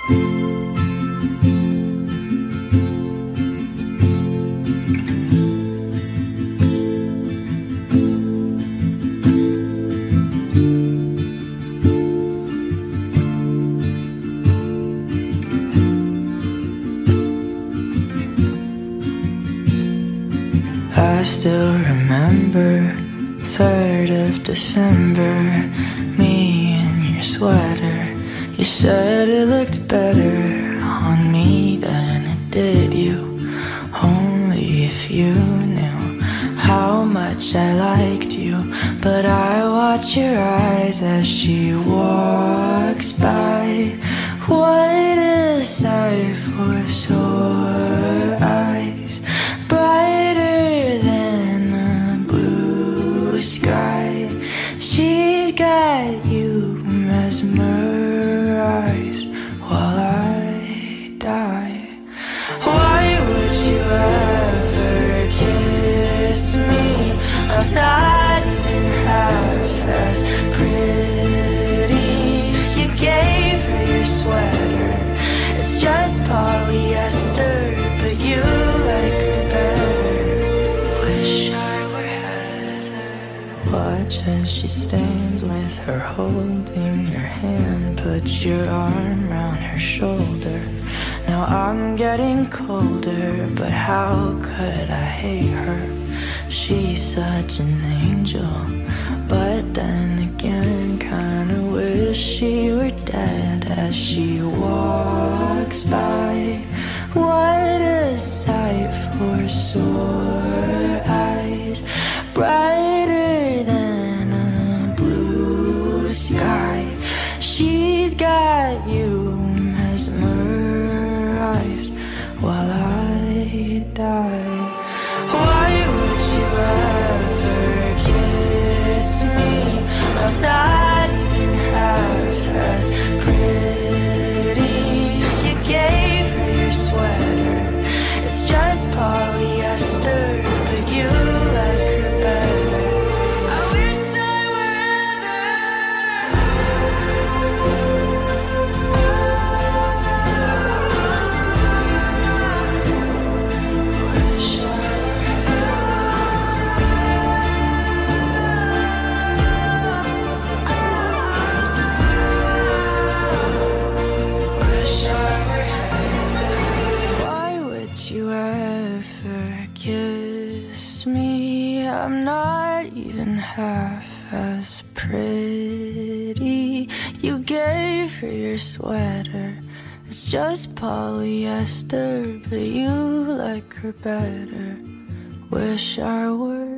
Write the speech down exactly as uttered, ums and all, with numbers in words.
I still remember third of December, me in your sweater. You said it looked better on me than it did you. Only if you knew how much I liked you. But I watch your eyes as she walks by. What a sight for sore eyes, brighter than the blue sky. She's got you mesmerized while I die. Why would you ever kiss me? I'm not even half as pretty. You gave her your sweater, it's just polyester, but you like her better. Wish I were Heather. Watch as she stands with her holding your hand. Put your arm round her shoulder. Now I'm getting colder, but how could I hate her? She's such an angel, but then again kinda wish she were dead as she walks by. What a sight for sore eyes, brighter than a blue sky. She's got you mesmerized while I die. Why would you ever kiss me? I'm not even half as pretty. You gave her your sweater, it's just polyester, but you like her better. I wish I were Heather. Wish I were Wish I were Heather. Why would you ever kiss me? I'm not even half as pretty. You gave her your sweater, it's just polyester, but you like her better. Wish I were